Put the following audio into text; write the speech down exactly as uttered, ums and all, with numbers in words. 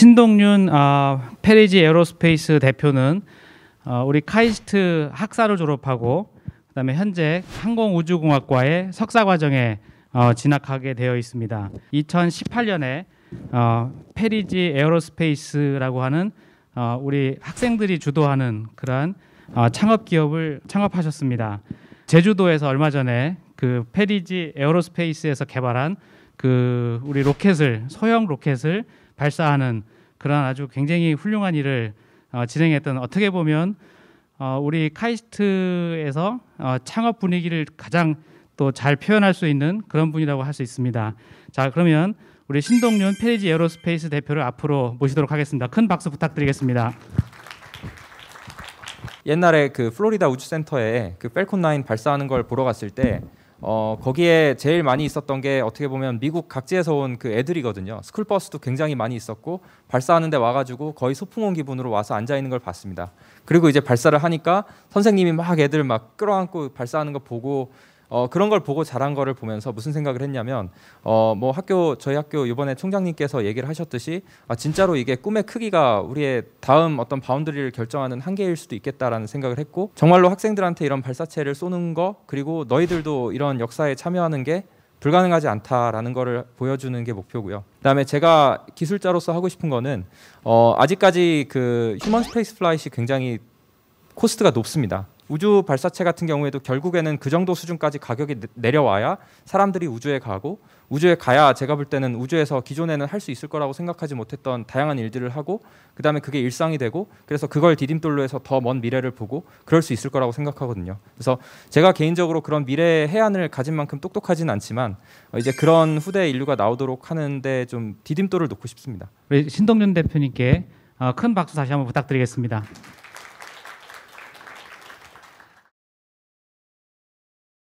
신동윤 어, 페리지 에어로스페이스 대표는 어, 우리 카이스트 학사를 졸업하고 그다음에 현재 항공우주공학과의 석사과정에 어, 진학하게 되어 있습니다. 이천십팔 년에 어, 페리지 에어로스페이스라고 하는 어, 우리 학생들이 주도하는 그러한 어, 창업 기업을 창업하셨습니다. 제주도에서 얼마 전에 그 페리지 에어로스페이스에서 개발한 그 우리 로켓을 소형 로켓을 발사하는 그런 아주 굉장히 훌륭한 일을 어, 진행했던 어떻게 보면 어, 우리 카이스트에서 어, 창업 분위기를 가장 또 잘 표현할 수 있는 그런 분이라고 할 수 있습니다. 자, 그러면 우리 신동윤 페리지 에어로스페이스 대표를 앞으로 모시도록 하겠습니다. 큰 박수 부탁드리겠습니다. 옛날에 그 플로리다 우주센터에 그 펠콘 나인 발사하는 걸 보러 갔을 때 어, 거기에 제일 많이 있었던 게 어떻게 보면 미국 각지에서 온 그 애들이거든요. 스쿨버스도 굉장히 많이 있었고 발사하는데 와가지고 거의 소풍 온 기분으로 와서 앉아 있는 걸 봤습니다. 그리고 이제 발사를 하니까 선생님이 막 애들 막 끌어안고 발사하는 거 보고 어, 그런 걸 보고 자란 거를 보면서 무슨 생각을 했냐면 어, 뭐 학교 저희 학교 이번에 총장님께서 얘기를 하셨듯이 아, 진짜로 이게 꿈의 크기가 우리의 다음 어떤 바운더리를 결정하는 한계일 수도 있겠다라는 생각을 했고 정말로 학생들한테 이런 발사체를 쏘는 거 그리고 너희들도 이런 역사에 참여하는 게 불가능하지 않다라는 거를 보여주는 게 목표고요. 그다음에 제가 기술자로서 하고 싶은 거는 어, 아직까지 그 휴먼 스페이스 플라잇이 굉장히 코스트가 높습니다. 우주 발사체 같은 경우에도 결국에는 그 정도 수준까지 가격이 내려와야 사람들이 우주에 가고 우주에 가야 제가 볼 때는 우주에서 기존에는 할 수 있을 거라고 생각하지 못했던 다양한 일들을 하고 그다음에 그게 일상이 되고 그래서 그걸 디딤돌로 해서 더 먼 미래를 보고 그럴 수 있을 거라고 생각하거든요. 그래서 제가 개인적으로 그런 미래의 해안을 가진 만큼 똑똑하진 않지만 이제 그런 후대 인류가 나오도록 하는데 좀 디딤돌을 놓고 싶습니다. 우리 신동윤 대표님께 큰 박수 다시 한번 부탁드리겠습니다.